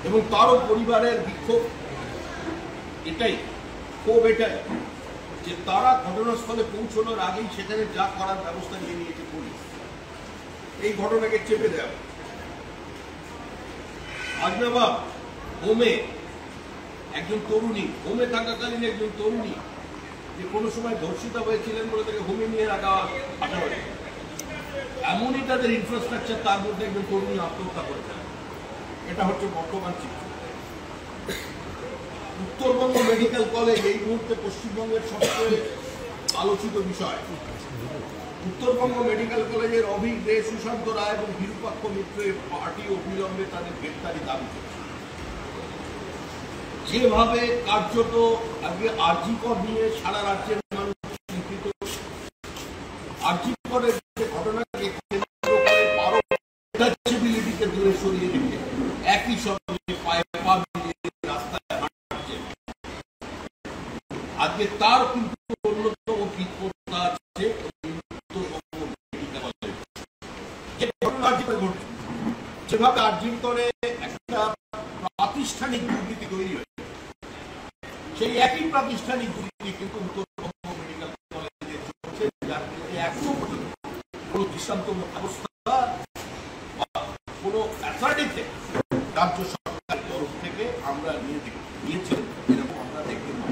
এবং তারও পরিবারের বিক্ষোভ এটাই, ক্ষোভ এটাই যে তারা ঘটনাস্থলে পৌঁছানোর আগেই সেখানে যা করার ব্যবস্থা নিয়ে নিয়েছে পুলিশ, এই ঘটনাকে চেপে দেওয়া। আজনাবাদ হোমে একজন তরুণী, হোমে থাকাকালীন একজন তরুণী যে কোনো সময় ধর্ষিতা হয়েছিলেন বলে তাকে হোমে নিয়ে রাখা আসা হয়েছে। এমনই তাদের ইনফ্রাস্ট্রাকচার, তার মধ্যে একজন তরুণী আত্মহত্যা করেছেন। এটা হচ্ছে বর্তমান চিত্র। উত্তরবঙ্গ মেডিকেল কলেজ এই মুহূর্তে পশ্চিমবঙ্গের সবচেয়ে আলোচিত বিষয়। উত্তরবঙ্গ মেডিকেল কলেজের অভিক দে, সুশান্ত রায় এবং বিরূপাক্ষ মিত্রের পার্টি অবিলম্বে তাদের গ্রেপ্তারি দাবি করছে। যেভাবে কার্যত আজকে আরজি কর নিয়ে সারা রাজ্যের মানুষ চিন্তিত, আরজি করের যে ঘটনাকে কেন্দ্র করে পারোবিলিটিকে দূরে সরিয়ে রেখে একই সঙ্গে পায়ে পা মিলিয়ে রাস্তায় হাঁটছে, আজকে তার কিন্তু অন্যতম বিপদটা আছে উত্তরবঙ্গ মেডিকেল কলেজ। যে ঘটনা আরজি করে ঘটছে, যেভাবে আরজি করে একটা প্রাতিষ্ঠানিক দুর্নীতি তৈরি হয়েছে, সেই একই প্রাতিষ্ঠানিক দুর্নীতি কিন্তু উত্তরবঙ্গ মেডিকেল কলেজে চলছে, যার মধ্যে এখনো পর্যন্ত কোনো দৃষ্টান্তমূলক ব্যবস্থা বা কোনো অ্যাথরিটিতে রাজ্য সরকারের তরফ থেকে আমরা নিয়েছি এরকম আমরা দেখতে পাই।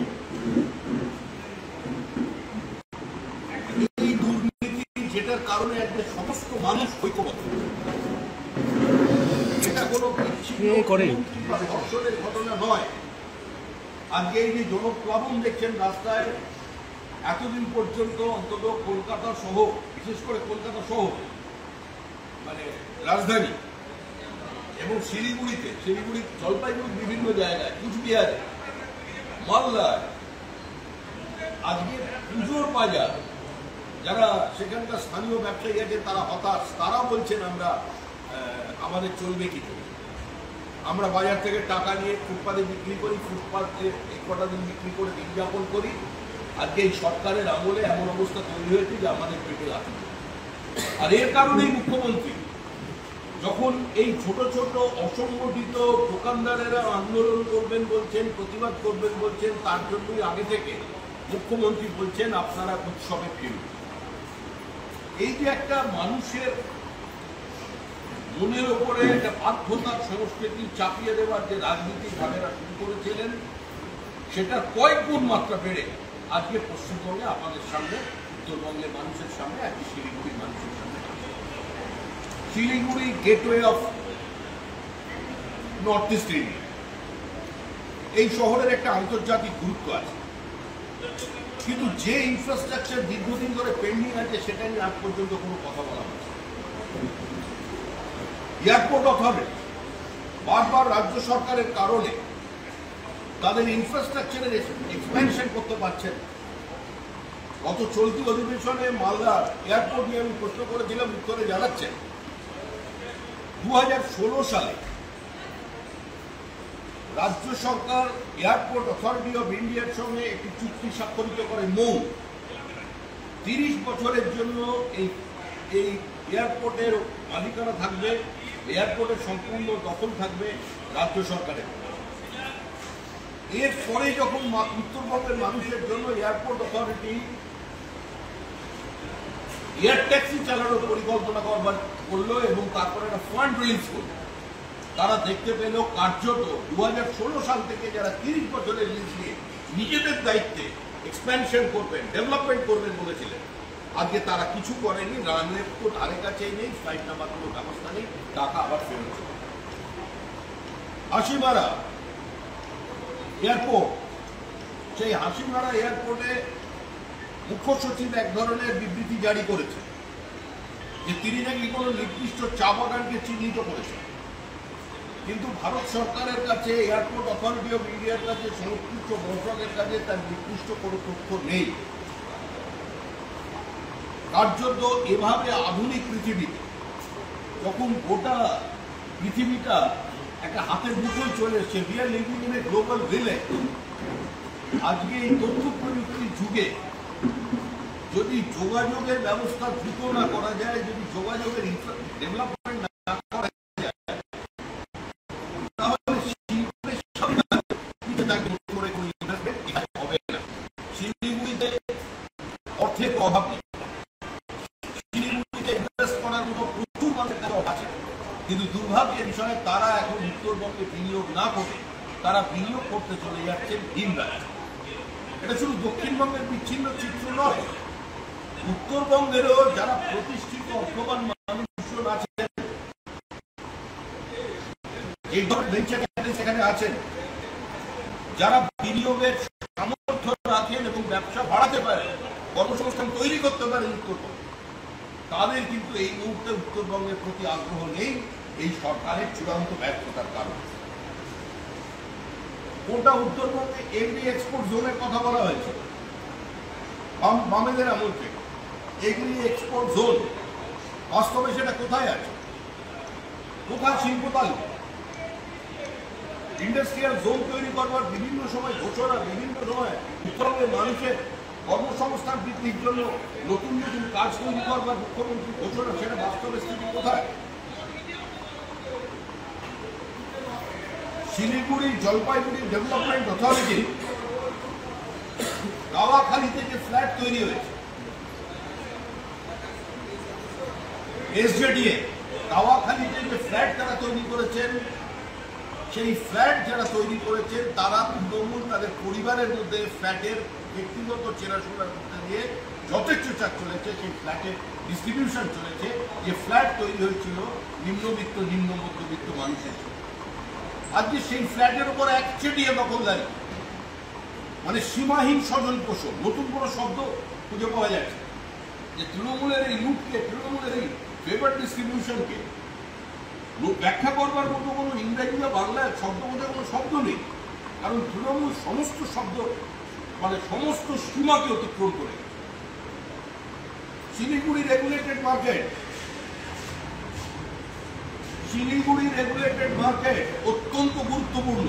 এই দুর্নীতি যেটার কারণে আজকে সমস্ত মানুষ ঐক্যবদ্ধ, এটা কোনো ধর্ষণের ঘটনা নয়। আজকে এই যে জনপ্লাবন দেখছেন রাস্তায়, এতদিন পর্যন্ত অন্তত কলকাতা সহ, বিশেষ করে কলকাতা শহর মানে রাজধানী এবং শিলিগুড়ি, জলপাইগুড়ির বিভিন্ন জায়গায়, কুচবিহারে, মালদায়, আজকে পুজোর বাজার, যারা সেখানকার স্থানীয় ব্যবসায়ী আছে তারা হতাশ, তারা বলছেন আমরা আমাদের চলবে কি করে, আমরা বাজার থেকে টাকা নিয়ে ফুটপাতে বিক্রি করি, ফুটপাতে এক কটা দিন বিক্রি করে দিন যাপন করি। আজকে এই সরকারের আমলে এমন অবস্থা তৈরি হয়েছে যে আমাদের পেটে লাথি। আর এর কারণেই মুখ্যমন্ত্রী যখন এই ছোট ছোট অসংগঠিত দোকানদারেরা আন্দোলন করবেন বলছেন, প্রতিবাদ করবেন বলছেন, তার জন্যই আগে থেকে মুখ্যমন্ত্রী বলছেন আপনারা উৎসবে ফিরুন। এই যে একটা মানুষের মনের ওপরে একটা বাধ্যতার সংস্কৃতি চাপিয়ে দেওয়ার যে রাজনীতি ভাবেরা শুরু করেছিলেন, সেটা কয়েক গুণ মাত্রা বেড়ে আজকে পশ্চিমবঙ্গে আপনাদের সামনে, উত্তরবঙ্গের মানুষের সামনে, আজকে শিলিগুড়ির মানুষের সামনে। Siliguri gateway of North East India, এই শহরের একটা আন্তর্জাতিক গুরুত্ব আছে, কিন্তু যে ইনফ্রাস্ট্রাকচার দীর্ঘদিন ধরে পেন্ডিং আছে সেটা নিয়ে আজ পর্যন্ত কোনো কথা বলা হচ্ছে। এয়ারপোর্ট অথরিটি বারবার রাজ্য সরকারের কারণে তাদের ইনফ্রাস্ট্রাকচারের এক্সপ্যানশন করতে পারছেন। গত চলতি অধিবেশনে মালদা এয়ারপোর্ট নিয়ে আমি প্রশ্ন করেছিলাম, উত্তরে জানাচ্ছেন 2016 সালে রাজ্য সরকার এয়ারপোর্ট অথরিটি অফ ইন্ডিয়ার সঙ্গে একটি চুক্তি স্বাক্ষরিত করে মৌ 30 বছরের জন্য এই এয়ারপোর্টের মালিকানা থাকবে, এয়ারপোর্টের সম্পূর্ণ দখল থাকবে রাজ্য সরকারের। এরপরে যখন উত্তরবঙ্গের মানুষের জন্য এয়ারপোর্ট অথরিটি এয়ার ট্যাক্সি চালানোর পরিকল্পনা করলো এবং তারপরে একটা ফান্ড রিলিজ করলো, তারা দেখতে পেল কার্যত 2016 সাল থেকে যারা 30 বছরের লিজ নিয়ে নিজেদের দায়িত্বে এক্সপ্যানশন করবেন, ডেভেলপমেন্ট করবেন বলেছিলেন, আজকে তারা কিছু করেনি। রানওয়ে তো ধারে কাছেই নেই, ফ্লাইট নাম্বার কোনো ব্যবস্থা নেই, টাকা আবার ফেরত। হাসিমারা এয়ারপোর্ট, সেই হাসিমারা এয়ারপোর্টে মুখ্য সচিব এক ধরনের বিবৃতি জারি করেছে যে তিনি নাকি কোনো নির্দিষ্ট চা বাগানকে চিহ্নিত করেছেন, কিন্তু ভারত সরকারের কাছে, এয়ারপোর্ট অথরিটি অফ ইন্ডিয়ার কাছে, সংশ্লিষ্ট মন্ত্রকের কাছে তার নির্দিষ্ট কোনো তথ্য নেই। কার্যত এভাবে আধুনিক পৃথিবীতে যখন গোটা পৃথিবীটা একটা হাতের মুঠোয় চলে এসছে, we are living in a global village, আজকে এই তথ্য প্রযুক্তির যুগে যদি যোগাযোগের ব্যবস্থা দ্রুত না করা যায়, যদি যোগাযোগের ডেভেলপমেন্ট না করা যায়, তাহলে থাকে করে কোনো ইনভেস্টমেন্ট এখানে হবে না। শিলিগুড়িতে অর্থের অভাব নেই, শিলিগুড়িতে ইনভেস্ট করার মতো প্রচুর মানুষের কাছে আছে, কিন্তু দুর্ভাগ্যের বিষয়ে তারা এখন উত্তরবঙ্গে বিনিয়োগ না করে তারা বিনিয়োগ করতে চলে যাচ্ছেন ভিন রাজ্যে। এটা শুধু দক্ষিণবঙ্গের বিচ্ছিন্ন চিত্র নয়, উত্তরবঙ্গেরও যারা প্রতিষ্ঠিত অর্থবান মানুষজন আছেন, এই ধরনের ভেঞ্চার ক্যাপিটালিস্ট সেখানে আছেন, যারা বিনিয়োগের সামর্থ্য রাখেন এবং ব্যবসা বাড়াতে পারেন, কর্মসংস্থান তৈরি করতে পারেন উত্তরবঙ্গে, তাদের কিন্তু এই মুহূর্তে উত্তরবঙ্গের প্রতি আগ্রহ নেই, এই সরকারের চূড়ান্ত ব্যর্থতার কারণে। গোটা উত্তরবঙ্গে এগ্রি এক্সপোর্ট জোনের কথা বলা হয়েছে বামেদের আমল থেকে। এগ্রি এক্সপোর্ট জোন বাস্তবে সেটা কোথায় আছে? কোথায় শিল্প তালুক? ইন্ডাস্ট্রিয়াল জোন তৈরি করবার বিভিন্ন সময় ঘোষণা, বিভিন্ন সময় উত্তরবঙ্গের মানুষের কর্মসংস্থান বৃদ্ধির জন্য নতুন নতুন কাজ তৈরি করবার মুখ্যমন্ত্রীর ঘোষণা, সেটা বাস্তবের স্থিতি কোথায়? শিলিগুড়ি জলপাইগুড়ি ডেভেলপমেন্ট অথরিটি গাওয়াখালীতে যে ফ্ল্যাট তৈরি হয়েছে, এসজেডিএ গাওয়াখালীতে যে ফ্ল্যাট যারা তৈরি করেছেন, সেই ফ্ল্যাট যারা তৈরি করেছেন তারা তৃণমূল তাদের পরিবারের মধ্যে ফ্ল্যাটের ব্যক্তিগত চেনাশোনার মধ্যে দিয়ে যথেষ্ট চাপ চলেছে, সেই ফ্ল্যাটের ডিস্ট্রিবিউশন চলেছে, যে ফ্ল্যাট তৈরি হয়েছিল নিম্নবিত্ত নিম্ন মধ্যবিত্ত মানুষের জন্য। আজকে সেই ফ্ল্যাটের উপর একচেটিয়া দখলদারি, মানে সীমাহীন স্বজন পোষণ, নতুন কোনো শব্দ খুঁজে পাওয়া যাচ্ছে যে তৃণমূলের এই লুটকে, তৃণমূলের এই ফেভার ডিস্ট্রিবিউশনকে ব্যাখ্যা করবার মতো কোনো ইংরেজি বা বাংলায় শব্দ বোঝার কোনো শব্দ নেই, কারণ তৃণমূল সমস্ত শব্দ মানে সমস্ত সীমাকে অতিক্রম করে। Siliguri regulated market, Siliguri regulated market অত্যন্ত গুরুত্বপূর্ণ।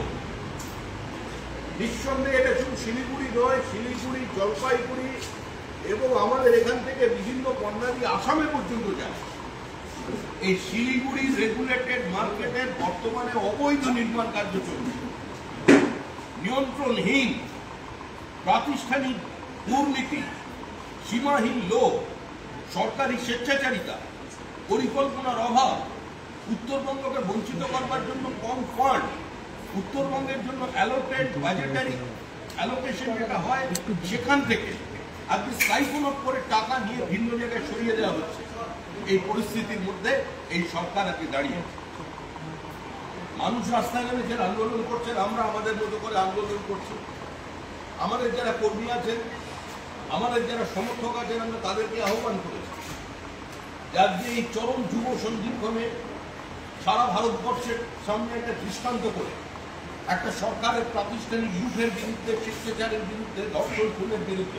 নিঃসন্দেহে এটা শুধু শিলিগুড়ি নয়, শিলিগুড়ি, জলপাইগুড়ি এবং আমাদের এখান থেকে বিভিন্ন বন্যাদি আসামে পর্যন্ত যায়। এই শিলিগুড়ি রেগুলেটেড মার্কেটের বর্তমানে অবৈধ নির্মাণ কার্য চলছে, নিয়ন্ত্রণহীন, প্রাতিষ্ঠানিক দুর্নীতি, সীমাহীন লোভ, সরকারি স্বেচ্ছাচারিতা, পরিকল্পনার অভাব, উত্তরবঙ্গকে বঞ্চিত করবার জন্য কম ফান্ড, উত্তরবঙ্গের জন্য অ্যালোটেড বাজেটারি অ্যালোকেশন যেটা হয় সেখান থেকে আজকে সাইফন অফ করে টাকা নিয়ে ভিন্ন জায়গায় সরিয়ে দেওয়া হচ্ছে। এই পরিস্থিতির মধ্যে এই সরকার আজকে দাঁড়িয়ে, মানুষ রাস্তায় নেমে যারা আন্দোলন করছেন, আমরা আমাদের মতো করে আন্দোলন করছি, আমাদের যারা কর্মী আছেন, আমাদের যারা সমর্থক আছেন, আমরা তাদেরকে আহ্বান করেছি যার যে এই চরম যুব সন্ধিক্ষণে সারা ভারতবর্ষের সামনে একটা দৃষ্টান্ত করে একটা সরকারের প্রাতিষ্ঠানিক লুটের বিরুদ্ধে, শিষ্টাচারের বিরুদ্ধে, ধর্ষণ খুনের বিরুদ্ধে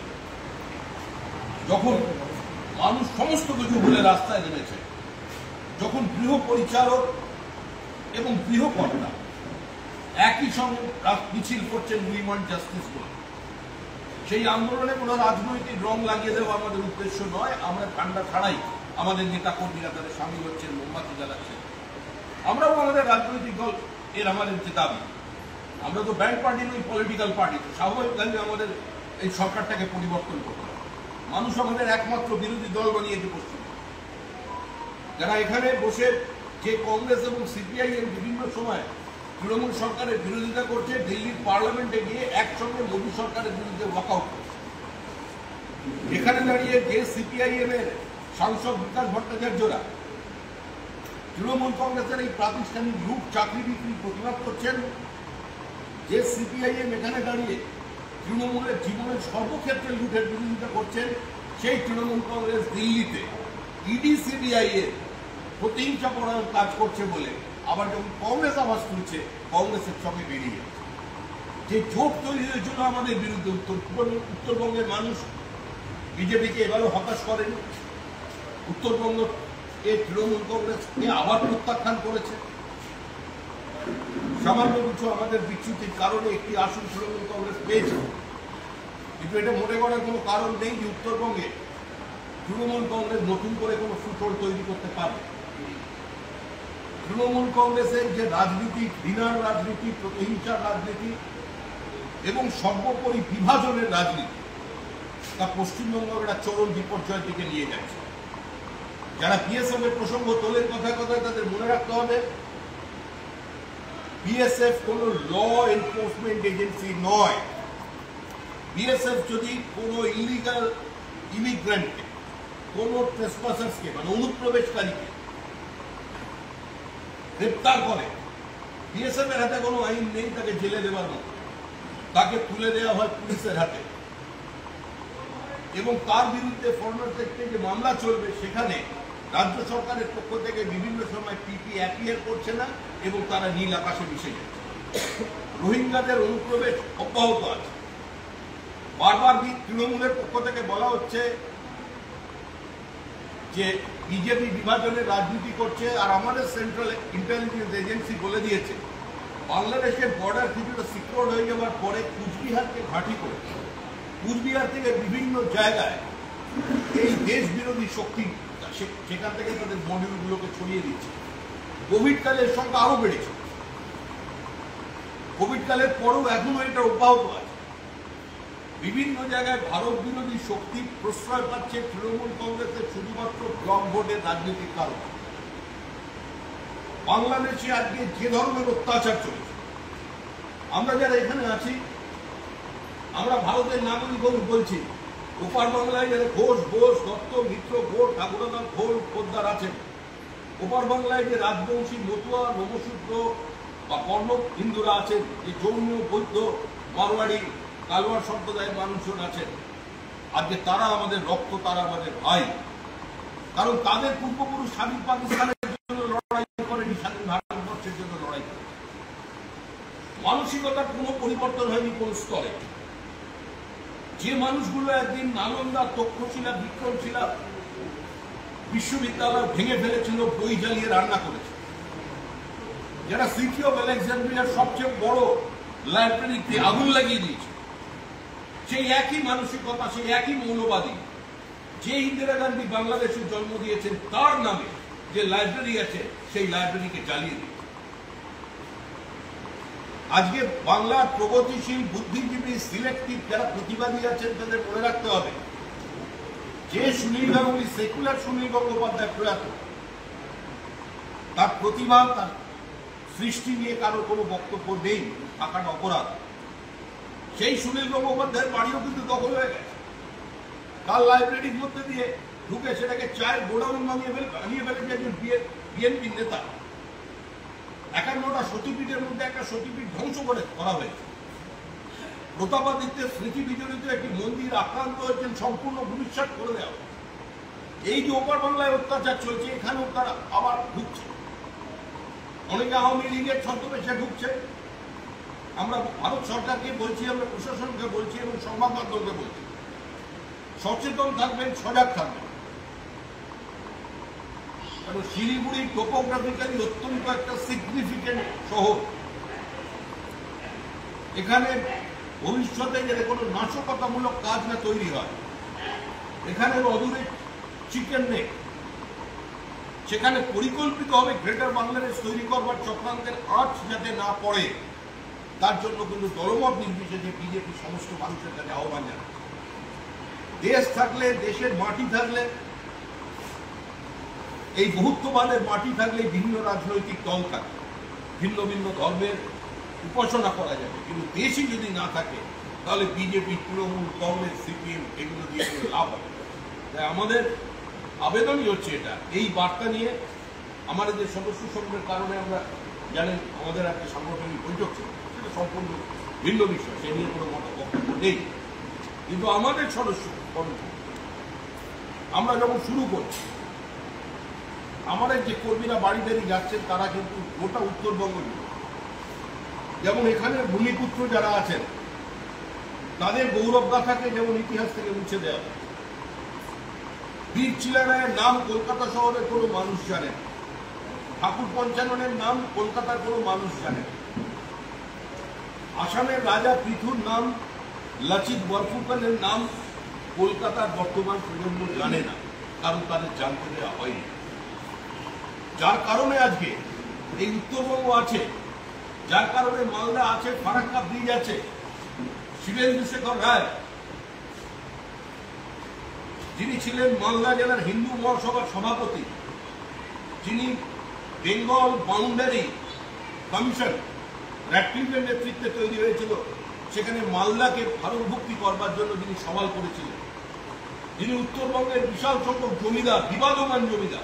যখন মানুষ সমস্ত কিছু ভুলে রাস্তায় নেমেছে, যখন গৃহ পরিচালক এবং গৃহকর্তা একই সঙ্গে মিছিল করছেন উই ওয়ান্ট জাস্টিস বলে, সেই আন্দোলনে কোনো রাজনৈতিক রং লাগিয়ে দেওয়া আমাদের উদ্দেশ্য নয়। আমরা ঠান্ডা ছাড়াই আমাদের নেতা কর্মীরা তাদের সামিল হচ্ছেন, মোমবাতি জ্বালাচ্ছেন। আমরাও আমাদের রাজনৈতিক দল এর আমাদের যে দাবি, আমরা তো ব্যান্ড পার্টি নই, পলিটিক্যাল পার্টি, তো স্বাভাবিকভাবে আমাদের এই সরকারটাকে পরিবর্তন করতে হবে। মানুষ আমাদের একমাত্র বিরোধী দল বানিয়েছে পশ্চিম, যারা এখানে বসে যে কংগ্রেস এবং সিপিআইএম বিভিন্ন সময় তৃণমূল সরকারের বিরোধিতা করছে, দিল্লির পার্লামেন্টে গিয়ে একসঙ্গে মোদী সরকারের বিরুদ্ধে ওয়াকআউট করছে। এখানে দাঁড়িয়ে যে সিপিআইএম এর সাংসদ বিকাশ ভট্টাচার্যরা তৃণমূল কংগ্রেসের এই প্রাতিষ্ঠানিক লুট, চাকরি বিক্রি প্রতিবাদ করছেন, যে সিপিআইএম এখানে দাঁড়িয়ে তৃণমূলের জীবনের সর্বক্ষেত্রে লুটের বিরোধিতা করছেন, সেই তৃণমূল কংগ্রেস দিল্লিতে ইডি সিবিআই এর প্রতিহিংসা পরায়ণ কাজ করছে বলে আবার যখন কংগ্রেস আওয়াজ তুলছে, কংগ্রেসের সঙ্গে বেরিয়ে যে জোট তৈরি হয়েছিল আমাদের বিরুদ্ধে, উত্তরবঙ্গের মানুষ বিজেপিকে এবারও হতাশ করেন, উত্তরবঙ্গ তৃণমূল কংগ্রেসকে আবার প্রত্যাখ্যান করেছে। সামান্য কিছু আমাদের বিচ্যুতির কারণে একটি আসন তৃণমূল কংগ্রেস পেয়েছে, কিন্তু এটা মনে করার কোনো কারণ নেই যে উত্তরবঙ্গে তৃণমূল কংগ্রেস নতুন করে কোনো ফুটবল তৈরি করতে পারবে। তৃণমূল কংগ্রেসের যে রাজনীতি, ঘৃণার রাজনীতি, প্রতিহিংসার রাজনীতি, এবং সর্বোপরি বিভাজনের রাজনীতি, তা পশ্চিমবঙ্গ একটা চরম বিপর্যয়ের দিকে নিয়ে যাচ্ছে। যারা বিএসএফ এর প্রসঙ্গ তোলেন কথায় কথায়, তাদের মনে রাখতে হবে বিএসএফ কোন ল এনফোর্সমেন্ট এজেন্সি নয়। বিএসএফ যদি কোন ইলিগাল ইমিগ্রেন্টকে, কোন ট্রেসপাসার্সকে মানে অনুপ্রবেশকারীকে গ্রেপ্তার করে, বিএসএফ এর হাতে কোনো আইন নেই তাকে জেলে দেওয়ার মতো। তাকে তুলে দেওয়া হয় পুলিশের হাতে এবং তার বিরুদ্ধে ফরেনার থেকে যে মামলা চলবে, সেখানে রাজ্য সরকারের পক্ষ থেকে বিভিন্ন সময় পিপি অ্যাপিয়ার করছে না এবং তারা নীল আকাশে মিশে যাচ্ছে। রোহিঙ্গাদের অনুপ্রবেশ অব্যাহত আছে। বারবার তৃণমূলের পক্ষ থেকে বলা হচ্ছে যে বিজেপি বিভাজনের রাজনীতি করছে, আর আমাদের সেন্ট্রাল ইন্টেলিজেন্স এজেন্সি বলে দিয়েছে বাংলাদেশের বর্ডার কিছুটা সিকিউর হয়ে যাওয়ার পরে কুচবিহারকে ঘাঁটি করে কুচবিহার থেকে বিভিন্ন জায়গায় এই দেশ বিরোধী শক্তি সেখান থেকে তাদের মডিউলগুলোকে ছড়িয়ে দিচ্ছে। কোভিডকালে এর সংখ্যা আরো বেড়েছে। কোভিডকালের পরেও এখনো এটা অব্যাহত আছে। বিভিন্ন জায়গায় ভারত বিরোধী শক্তি প্রশ্রয় পাচ্ছে তৃণমূল কংগ্রেসের শুধুমাত্র ব্লক ভোটের রাজনীতির কারণে। বাংলাদেশে আজকে যে ধরনের অত্যাচার চলছে, আমরা যারা এখানে আছি, আমরা ভারতের নাগরিক বলছি, ওপার বাংলায় যারা ঘোষ, দত্ত, মিত্র, ঘোষ, ঠাকুরদার, ঘোষ, পোদ্দার আছেন, ওপার বাংলায় যে রাজবংশী, মতুয়া, নমশূদ্র বা কর্ণ হিন্দুরা আছেন, যে জৈন, বৌদ্ধ, মারোয়াড়ি, কালওয়ার সম্প্রদায়ের মানুষজন আছেন, আজকে তারা আমাদের রক্ত, তারা আমাদের ভাই। কারণ তাদের পূর্বপুরুষ স্বাধীন পাকিস্তানের জন্য লড়াই করেনি, স্বাধীন ভারতবর্ষের জন্য লড়াই করে। মানসিকতার কোনো পরিবর্তন হয়নি কোন স্তরে। যে মানুষগুলো একদিন নালন্দা, তক্ষশিলা, বিক্রমশিলা বিশ্ববিদ্যালয় ভেঙে ফেলেছিল, বই জ্বালিয়ে রান্না করেছে, যারা সিটি অফ আলেকজান্দ্রিয়ার সবচেয়ে বড় লাইব্রেরিতে আগুন লাগিয়ে দিয়েছে, সেই একই মানসিকতা, সেই একই মৌলবাদী যে ইন্দিরা গান্ধী বাংলাদেশে জন্ম দিয়েছেন, তার নামে যে লাইব্রেরি আছে সেই লাইব্রেরিকে জ্বালিয়ে দিয়েছে। আজকে বাংলার প্রগতিশীল, বুদ্ধিজীবী, সিলেক্টিভ যারা প্রতিবাদী আছেন, তাদের মনে রাখতে হবে যে সুনীল গাঙ্গুলি, সেকুলার সুনীল গঙ্গোপাধ্যায় প্রয়াত, তার প্রতিভা, তার সৃষ্টি নিয়ে কারোর কোনো বক্তব্য নেই, থাকাটা অপরাধ। সেই সুনীল গঙ্গোপাধ্যায়ের বাড়িও কিন্তু দখল হয়ে গেছে। তার লাইব্রেরির মধ্যে দিয়ে ঢুকে সেটাকে চায়ের গোডাউন বানিয়ে ফেলেছে একজন বিএনপি নেতা। 51টা সতীপীঠের মধ্যে একটা সতীপীঠ ধ্বংস করা হয়েছে। প্রতাপাদিত্যের স্মৃতি বিজড়িত একটি মন্দির আক্রান্ত হয়েছেন, সম্পূর্ণ ভূমিষ্যাৎ করে দেওয়া। এই যে ওপার বাংলায় অত্যাচার চলছে, এখানেও তারা আবার ঢুকছে। অনেকে আওয়ামী লীগের ছদ্মবেশে ঢুকছে। আমরা ভারত সরকারকে বলছি, আমরা প্রশাসনকে বলছি এবং সংবাদ মাধ্যমকে বলছি, সচেতন থাকবেন, সজাগ থাকবেন। কারণ শিলিগুড়ি টোপোগ্রাফিক্যালি অত্যন্ত একটা সিগনিফিকেন্ট শহর। এখানে ভবিষ্যতে যদি কোনো নাশকতামূলক কাজ না তৈরি হয়, এখানে অদূরে চিকেন নেক, সেখানে পরিকল্পিতভাবে গ্রেটার বাংলাদেশ তৈরি করবার চক্রান্তের আঁচ যাতে না পড়ে, তার জন্য কিন্তু দলমত নির্বিশেষে বিজেপি সমস্ত মানুষের কাছে আহ্বান জানায়। দেশ থাকলে, দেশের মাটি থাকলে, এই বহুত্ববাদের মাটি থাকলে ভিন্ন রাজনৈতিক দল থাকে, ভিন্ন ভিন্ন ধর্মের উপাসনা করা যাবে। কিন্তু দেশই যদি না থাকে, তাহলে বিজেপি, তৃণমূল, কংগ্রেস, সিপিএম এগুলো দিয়ে কোনো লাভ হবে। তাই আমাদের আবেদনই হচ্ছে এটা, এই বার্তা নিয়ে আমাদের যে সদস্য সংঘের কারণে আমরা জানেন আমাদের একটা সাংগঠনিক বৈঠক ছিল, সেটা সম্পূর্ণ ভিন্ন বিষয়, সে নিয়ে কোনো মতবক্তব্য নেই। কিন্তু আমাদের সদস্য আমরা যখন শুরু করছি, আমাদের যে কর্মীরা বাড়ি বেরিয়ে যাচ্ছেন, তারা কিন্তু গোটা উত্তরবঙ্গ জুড়ে, যেমন এখানে ভূমিপুত্র যারা আছেন, তাদের গৌরব গাথাকে যেমন ইতিহাস থেকে মুছে দেওয়া হয়। বীর চিলারায়ের নাম কলকাতা শহরের কোনো মানুষ জানেন, ঠাকুর পঞ্চাননের নাম কলকাতার কোনো মানুষ জানেন, আসামের রাজা পৃথুর নাম, লাচিত বরফুকনের নাম কলকাতার বর্তমান প্রজন্ম জানে না, কারণ তাদের জানতে দেওয়া হয়নি। যার কারণে আজকে এই উত্তরবঙ্গ আছে, যার কারণে মালদা আছে, ফারাক্কা ব্রিজ আছে, শিবেন্দু শেখর রায়, যিনি ছিলেন মালদা জেলার হিন্দু মহাসভার সভাপতি, যিনি বেঙ্গল বাউন্ডারি কমিশন র্যাডক্লিফের নেতৃত্বে তৈরি হয়েছিল, সেখানে মালদাকে ভারতভুক্তি করবার জন্য যিনি সওয়াল করেছিলেন, যিনি উত্তরবঙ্গের বিশাল সংখ্যক জমিদার, বিবাদমান জমিদার,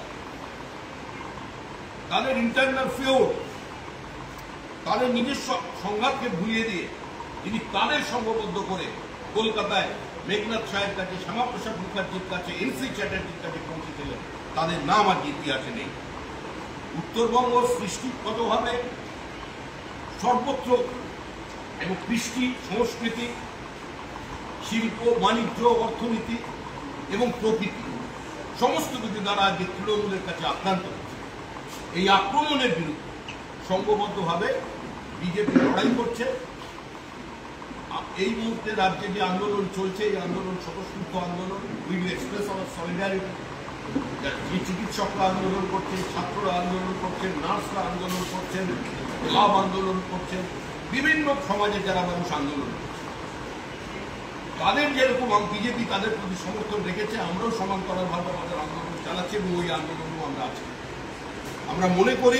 তাদের ইন্টারনাল ফিওর, তাদের নিজস্ব সংঘাতকে ভুলিয়ে দিয়ে তিনি তাদের সংঘবদ্ধ করে কলকাতায় মেঘনাথ সাহের কাছে, শ্যামাপ্রসাদ মুখার্জির কাছে, এনসি চ্যাটার্জির কাছে পৌঁছেছিলেন, তাদের নাম আজ ইতিহাসে নেই। উত্তরবঙ্গ সৃষ্টিগতভাবে সর্বত্র এবং কৃষ্টি, সংস্কৃতি, শিল্প, বাণিজ্য, অর্থনীতি এবং প্রকৃতি সমস্ত কিছু দ্বারা আজকে তৃণমূলের কাছে আক্রান্ত হচ্ছে। এই আক্রমণের বিরুদ্ধে সংঘবদ্ধভাবে বিজেপি লড়াই করছে। এই মুহূর্তে রাজ্যে যে আন্দোলন চলছে, এই আন্দোলন স্বতঃস্ফূর্ত আন্দোলন। We will express our solidarity. যে চিকিৎসকরা আন্দোলন করছেন, ছাত্ররা আন্দোলন করছেন, নার্সরা আন্দোলন করছেন, ক্লাব আন্দোলন করছেন, বিভিন্ন সমাজের যারা মানুষ আন্দোলন করছে, তাদের যেরকম বিজেপি তাদের প্রতি সমর্থন রেখেছে, আমরাও সমান্তরালভাবে আমাদের আন্দোলন চালাচ্ছি এবং ওই আন্দোলনও আমরা আছি। আমরা মনে করি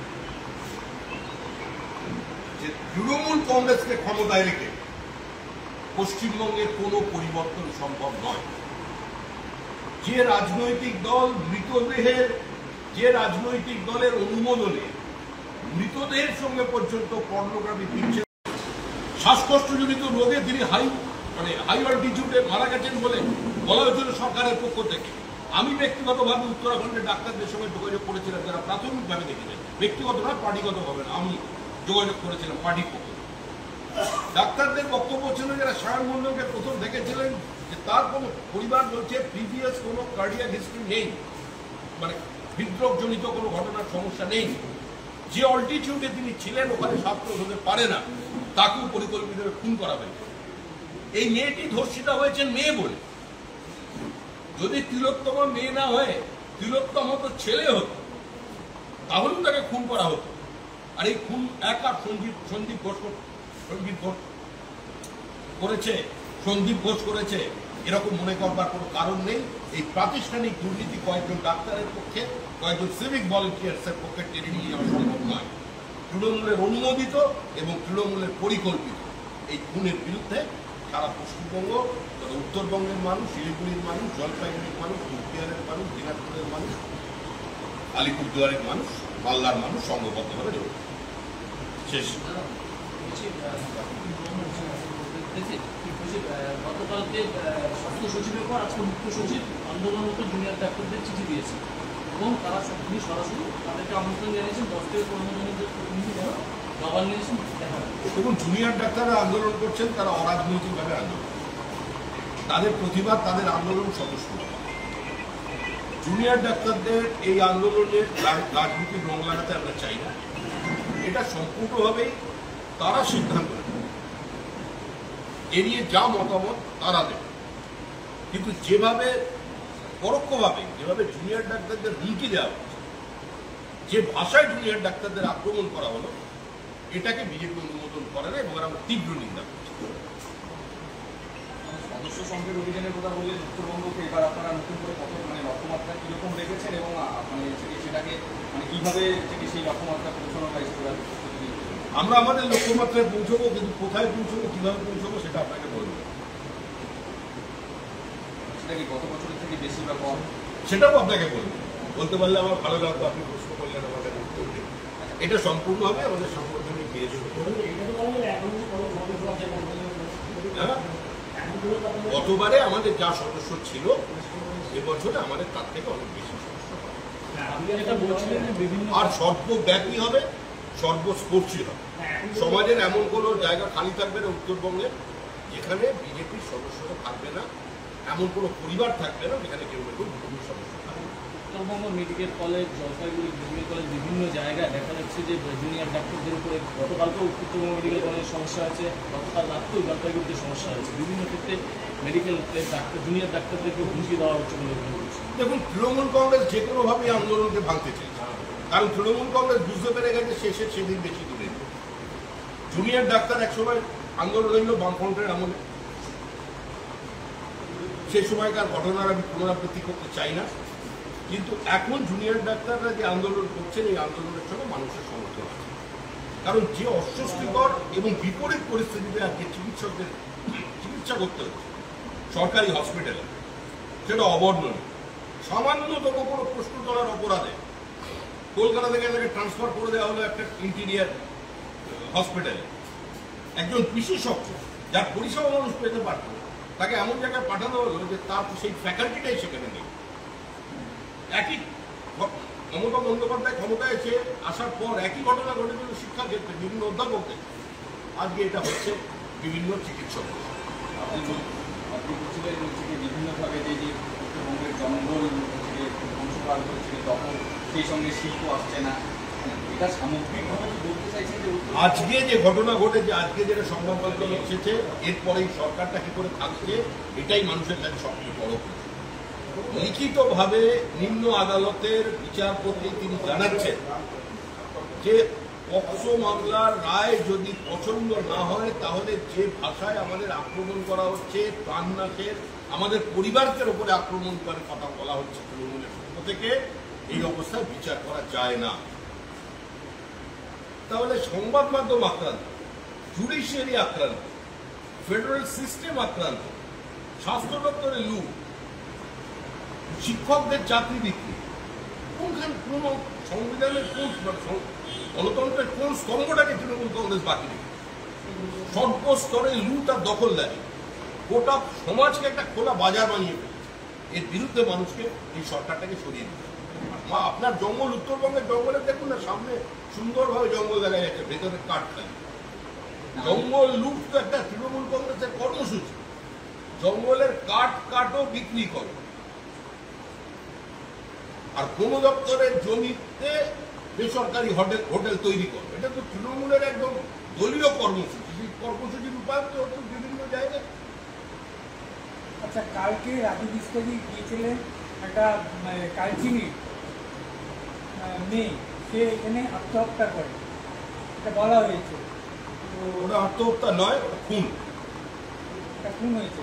যে তৃণমূল কংগ্রেসকে ক্ষমতায় রেখে পশ্চিমবঙ্গের কোনো পরিবর্তন সম্ভব নয়। যে রাজনৈতিক দল মৃতদেহের, যে রাজনৈতিক দলের অনুমোদনে মৃতদেহের সঙ্গে পর্যন্ত পর্নোগ্রাফি দিচ্ছে, শ্বাসকষ্টজনিত রোগে তিনি হাই অল্টিটিউডে মারা গেছেন বলে বলা হয়েছিল সরকারের পক্ষ থেকে। আমি ব্যক্তিগতভাবে উত্তরাখণ্ডের ডাক্তারদের সঙ্গে যোগাযোগ করেছিলাম, যারা প্রাথমিকভাবে দেখেছেন, ব্যক্তিগত না পার্টিগতভাবে না, আমি যোগাযোগ করেছিলাম পার্টির পক্ষ। ডাক্তারদের বক্তব্য ছিল, যারা সায়ন মণ্ডলকে প্রথম দেখেছিলেন, যে তার কোনো পরিবার বলছে প্রিভিয়াস কোনো কার্ডিয়াক হিস্ট্রি নেই, মানে হৃদরোগজনিত কোনো ঘটনার সমস্যা নেই। যে অল্টিটিউডে তিনি ছিলেন ওখানে শ্বাসকষ্ট হতে পারে না, তাকেও পরিকল্পিতভাবে খুন করা হয়েছে। এই মেয়েটি ধর্ষিতা হয়েছেন মেয়ে বলে। যদি তিলোত্তমা মেয়ে না হয়ে তিলোত্তম হতো ছেলে হতো, তাহলেও তাকে খুন করা হতো। আর এই খুন একা সন্দীপ ঘোষ করেছে, সন্দীপ ঘোষ করেছে এরকম মনে করবার কোনো কারণ নেই। এই প্রাতিষ্ঠানিক দুর্নীতি কয়েকজন ডাক্তারের পক্ষে, কয়েকজন সিভিক ভলেন্টিয়ার্সের পক্ষে টেনে নিয়ে যাওয়া সম্ভব নয়। তৃণমূলের অনুমোদিত এবং তৃণমূলের পরিকল্পিত এই খুনের বিরুদ্ধে সারা পশ্চিমবঙ্গ, উত্তরবঙ্গের মানুষ, শিলিগুড়ির মানুষ, জলপাইগুড়ির মানুষ, কুচবিহারের মানুষ, দিনাজপুরের মানুষ, আলিপুরদুয়ারের মানুষ, মালদার মানুষ সংঘবদ্ধভাবে রয়েছে। শেষ গতকালকে স্বাস্থ্য সচিবের পর আজকে মুখ্য সচিব আন্দোলনরত জুনিয়র ডাক্তারদের চিঠি দিয়েছে এবং তারা তিনি সরাসরি তাদেরকে আমন্ত্রণ জানিয়েছেন 10 থেকে 15 জনের প্রতিনিধি যারা গভর্নেন্স দেখা। দেখুন, জুনিয়র ডাক্তাররা আন্দোলন করছেন, তারা অরাজনৈতিকভাবে আন্দোলন, তাদের প্রতিবাদ, তাদের আন্দোলন সদস্য। জুনিয়র ডাক্তারদের এই আন্দোলনের রাজনীতির রং লাগাতে আমরা চাই না। এটা সম্পূর্ণভাবেই তারা সিদ্ধান্ত নেবে, এড়িয়ে যা মতামত তারা দেবে। কিন্তু যেভাবে পরোক্ষভাবে যেভাবে জুনিয়র ডাক্তারদের হুমকি দেওয়া হচ্ছে, যে ভাষায় জুনিয়র ডাক্তারদের আক্রমণ করা হলো, এটাকে বিজেপি অনুমোদন করে না এবং আমরা তীব্র নিন্দা করছি। সদস্য সংখ্যের অভিযানের কথা বললেন, উত্তরবঙ্গকে এবার আপনারা নতুন করে কত লক্ষ্যমাত্রা কিরকম রেখেছেন এবং সেটাকে কিভাবে সেই লক্ষ্যমাত্রা পৌঁছানো হয় সেটা আমরা আমাদের লক্ষ্যমাত্রায় পৌঁছবো, কিন্তু কোথায় পৌঁছবো, কিভাবে পৌঁছবো সেটা আপনাকে বলবো। সেটা কি গত বছরের থেকে বেশি বা কম সেটাও আপনাকে বলবো। বলতে পারলে আমার ভালো লাগতো, আপনি প্রশ্ন করলেন আমাদের উত্তর দিন। এটা সম্পূর্ণভাবে আমাদের সাংগঠনিক দিয়ে গতবারে আমাদের যা সদস্য ছিল, এবছরে আমাদের তার থেকে অনেক বেশি সদস্য আর সর্বব্যাপী হবে, সর্বস্পর্শী হবে। সমাজের এমন কোনো জায়গা খালি থাকবে না উত্তরবঙ্গে যেখানে বিজেপির সদস্যরা থাকবে না, এমন কোনো পরিবার থাকবে না যেখানে কেউ কেউ বিজেপির সদস্য থাকবে। Uttarbanga medical college, Jalpaiguri medical college, বিভিন্ন জায়গায় দেখা যাচ্ছে যে জুনিয়র ডাক্তারদের উপরে গতকালকেও উত্তরবঙ্গ মেডিকেল কলেজের সমস্যা আছে, গতকাল রাত্রেও জলপাইগুড়িতে সমস্যা হয়েছে। বিভিন্ন ক্ষেত্রে মেডিকেল ডাক্তার, জুনিয়র ডাক্তারদেরকে হুমকি দেওয়া হচ্ছে বলে মনে করছে। দেখুন, তৃণমূল কংগ্রেস যে কোনোভাবেই আন্দোলনকে ভাঙতে চাইছে, কারণ তৃণমূল কংগ্রেস বুঝতে পেরে গেছে শেষের সেদিন বেশি দূরে। জুনিয়র ডাক্তার একসময় আন্দোলন হইল বামফ্রন্টের আমলে, সেই সময়কার ঘটনার আমি পুনরাবৃত্তি করতে চাই না, কিন্তু এখন জুনিয়র ডাক্তাররা যে আন্দোলন করছেন এই আন্দোলনের সঙ্গে মানুষের সমর্থন আছে। কারণ যে অস্বস্তিকর এবং বিপরীত পরিস্থিতিতে আজকে চিকিৎসকদের চিকিৎসা করতে হচ্ছে সরকারি হসপিটালে, সেটা অবর্ণনীয়। সামান্যতম কোনো প্রশ্ন তোলার অপরাধে কলকাতা থেকে তাকে ট্রান্সফার করে দেওয়া হলো একটা ইন্টিরিয়ার হসপিটালে। একজন বিশেষজ্ঞ যার পরিষেবা মানুষ পেতে পারত, তাকে এমন জায়গায় পাঠানো হলো যে তার সেই ফ্যাকাল্টিটাই সেখানে নেই। একই মমতা বন্দ্যোপাধ্যায় ক্ষমতায় এসে আসার পর একই ঘটনা ঘটেছিল শিক্ষা ক্ষেত্রে বিভিন্ন অধ্যাপকদের, আজকে এটা হচ্ছে বিভিন্ন চিকিৎসক। আপনি বলছিলেন বিভিন্নভাবে যে উত্তরবঙ্গের জঙ্গল ধ্বংসপাত হচ্ছে, তখন সেই সঙ্গে শিল্প আসছে না, এটা সামগ্রিকভাবে কি বলতে চাইছেন যে আজকে যে ঘটনা ঘটেছে, আজকে যেটা সংবাদ মাধ্যমে এসেছে, এরপরেই সরকারটা কি করে থাকছে, এটাই মানুষের কাছে সবচেয়ে বড় প্রশ্ন। লিখিতভাবে নিম্ন আদালতের বিচারপতি তিনি জানাচ্ছেন যে পক্সো মামলার রায় যদি পছন্দ না হয় তাহলে যে ভাষায় আমাদের আক্রমণ করা হচ্ছে, প্রাণনাশের, আমাদের পরিবারদের উপরে আক্রমণ করে কথা বলা হচ্ছে তৃণমূলের পক্ষ থেকে, এই অবস্থায় বিচার করা যায় না। তাহলে সংবাদ মাধ্যম আক্রান্ত, জুডিশিয়ারি আক্রান্ত, ফেডারেল সিস্টেম আক্রান্ত, স্বাস্থ্য দপ্তরে লুট, শিক্ষকদের চাকরি বিক্রি, কোনখানে কোন সংবিধানের কোন গণতন্ত্রের কোন স্তম্ভটাকে তৃণমূল কংগ্রেস বাকি রেখে সর্বস্তরে লুট আর দখলদারি, গোটা সমাজকে একটা খোলা বাজার বানিয়ে ফেলেছে। এর বিরুদ্ধে মানুষকে এই সরকারটাকে সরিয়ে দিতে হবে। আপনার জঙ্গল, উত্তরবঙ্গের জঙ্গলে দেখুন না, সামনে সুন্দরভাবে জঙ্গল দেখা যাচ্ছে, ভেতরে কাঠ খালি। জঙ্গল লুট তো একটা তৃণমূল কংগ্রেসের কর্মসূচি। জঙ্গলের কাঠ কাটও বিক্রি করো, আর কোন দপ্তরের জমিতে বেসরকারি হোটেল তৈরি করো, এটা তো তৃণমূলের একদম দলীয় কর্মসূচি। সেই কর্মসূচি রূপায়িত হচ্ছে বিভিন্ন জায়গায়। আচ্ছা, কালকে রাজু বিস্তারি গিয়েছিলেন একটা কালচিনি মেয়ে, সে এখানে আত্মহত্যা করে, এটা বলা হয়েছে। তো ওটা আত্মহত্যা নয়, ওটা খুন। এটা খুন হয়েছে।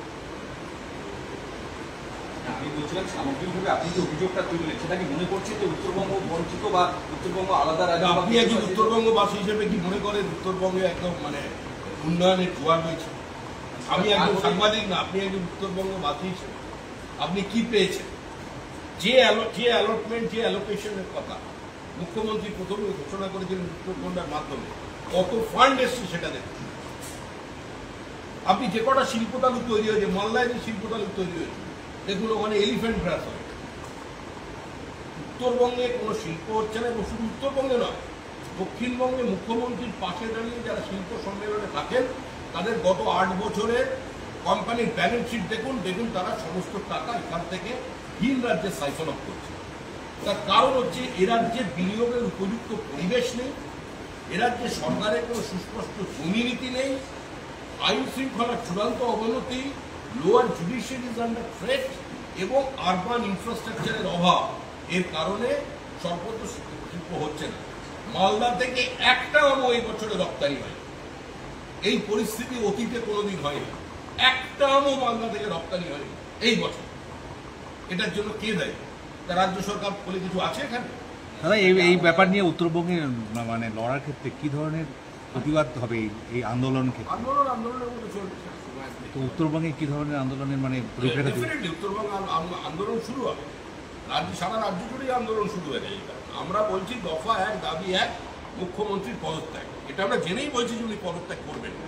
আমি বলছিলাম সামগ্রিকভাবে আপনি যে অভিযোগটা তুললেন, সেটা কি মনে করছেন যে উত্তরবঙ্গ বঞ্চিত বা উত্তরবঙ্গ আলাদা রাজ্য? আপনি একজন উত্তরবঙ্গবাসী হিসেবে কি মনে করেন উত্তরবঙ্গে একদম উন্নয়নের জোয়ার রয়েছে? আমি একজন সাংবাদিক না, আপনি একজন উত্তরবঙ্গবাসী হিসেবে আপনি কি পেয়েছেন? যে অ্যালটমেন্ট, যে অ্যালোকেশনের কথা মুখ্যমন্ত্রী প্রথমে ঘোষণা করেছিলেন উত্তরবঙ্গের মাধ্যমে, কত ফান্ড এসছে সেটা দেখুন। আপনি যে কটা শিল্প তালুক তৈরি হয়েছে, মালদায় যে শিল্প তালুক তৈরি হয়েছে দেখুন, ওখানে এলিফ্যান্ট গ্রাস হয়। উত্তরবঙ্গে কোনো শিল্প হচ্ছে না, এবং শুধু উত্তরবঙ্গে নয়, দক্ষিণবঙ্গে মুখ্যমন্ত্রীর পাশে দাঁড়িয়ে যারা শিল্প সম্মেলনে থাকেন তাদের গত 8 বছরের কোম্পানির ব্যালেন্স শিট দেখুন, তারা সমস্ত টাকা এখান থেকে ভিন রাজ্যে সাইফন অফ করছে। তার কারণ হচ্ছে এ রাজ্যে বিনিয়োগের উপযুক্ত পরিবেশ নেই, এ রাজ্যে সরকারের কোনো সুস্পষ্ট জমি নীতি নেই, আইন শৃঙ্খলার চূড়ান্ত অবনতি, lower judiciary is under threat, এবং আরবান ইনফ্রাস্ট্রাকচারের অভাব। এর কারণে সর্বত্র শিল্প হচ্ছে না। মালদা থেকে একটা আমও এই বছরে রপ্তানি হয়, এই পরিস্থিতি অতীতে কোনোদিন হয়নি। একটা আমও মালদা থেকে রপ্তানি হয়নি এই বছর। এটার জন্য কে দায়ী? তা রাজ্য সরকার বলে কিছু আছে এখানে? দাদা, এই ব্যাপার নিয়ে উত্তরবঙ্গে লড়ার ক্ষেত্রে কি ধরনের প্রতিবাদ হবে এই আন্দোলন ক্ষেত্রে? আন্দোলনের মধ্যে চলছে। তো উত্তরবঙ্গে কি ধরনের আন্দোলনের পরিপ্রেক্ষিতে? ডেফিনেটলি উত্তরবঙ্গ আন্দোলন শুরু হবে, সারা রাজ্য জুড়েই আন্দোলন শুরু হয়ে যায়। আমরা বলছি দফা 1, দাবি 1, মুখ্যমন্ত্রীর পদত্যাগ। এটা আমরা জেনেই বলছি যে উনি পদত্যাগ করবেন না।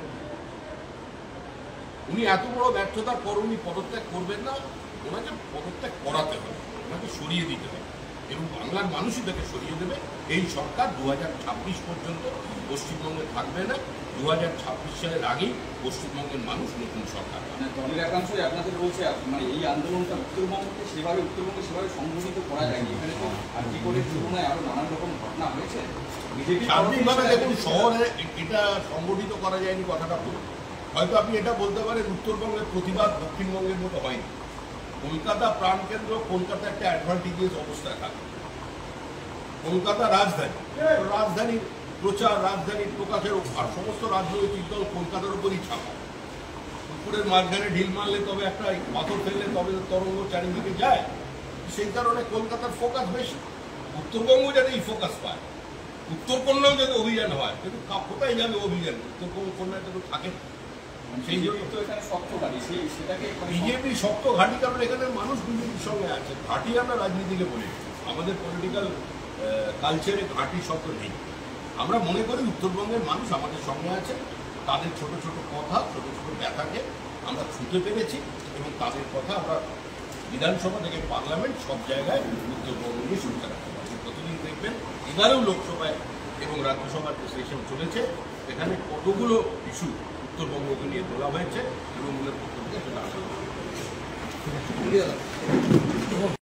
উনি এত বড় ব্যর্থতার পর উনি পদত্যাগ করবেন না, ওনাকে পদত্যাগ করাতে হবে, ওনাকে সরিয়ে দিতে হবে, এবং বাংলার মানুষই তাকে সরিয়ে দেবে। এই সরকার 2026 পর্যন্ত পশ্চিমবঙ্গে থাকবে না। 2026 সালের আগেই পশ্চিমবঙ্গের মানুষ নতুন সরকার। দলের একাংশই আপনাদের বলছে এই আন্দোলনটা উত্তরবঙ্গকে সেভাবে সংগঠিত করা যায়নি। এখানে তো আর কি করে তুলনায় আরো নানান রকম ঘটনা হয়েছে। সার্বিকভাবে দেখুন, শহরে এটা সংগঠিত করা যায়নি কথাটা বলুন। হয়তো আপনি এটা বলতে পারেন উত্তরবঙ্গের প্রতিবাদ দক্ষিণবঙ্গের মতো হয়নি। কলকাতা প্রাণকেন্দ্র, কলকাতা একটা অ্যাডভান্টেজিয়াস অবস্থায় থাকে। কলকাতা রাজধানী প্রচার রাজধানীর প্রকাশের আর সমস্ত রাজনৈতিক দল কলকাতার উপরই ছাপা। পুকুরের মাঝখানে ঢিল মারলে তবে একটা পাথর ফেললে তবে তরঙ্গ চারিদিকে যায়, সেই কারণে কলকাতার ফোকাস বেশি। উত্তরবঙ্গ যাতে এই ফোকাস পায়, উত্তরকন্যাও যাতে অভিযান হয়, কিন্তু কোথায় যাবে অভিযান? উত্তরকন্যায় তো থাকে না। সেই জন্য তো এখানে শক্ত গাড়ি সেটাকে বিজেপি শক্ত ঘাঁটি, কারণ এখানে মানুষ বিজেপির সঙ্গে আছে। ঘাঁটি আমরা রাজনীতিকে বলি, আমাদের পলিটিক্যাল কালচারে ঘাঁটি শব্দ নেই। আমরা মনে করি উত্তরবঙ্গের মানুষ আমাদের সঙ্গে আছে, তাদের ছোট ছোট কথা, ছোট ছোট ব্যথাকে আমরা ছুঁতে পেরেছি এবং তাদের কথা আমরা বিধানসভা থেকে পার্লামেন্ট সব জায়গায় উত্তরবঙ্গ নিয়ে শুনতে রাখতে পারি। প্রতিদিন দেখবেন এবারেও লোকসভায় এবং রাজ্যসভার যে সেশন চলেছে, এখানে কতগুলো ইস্যু উত্তরবঙ্গকে নিয়ে তোলা হয়েছে এবং তৃণমূলের পক্ষ থেকে সেটা আসা হয়েছে।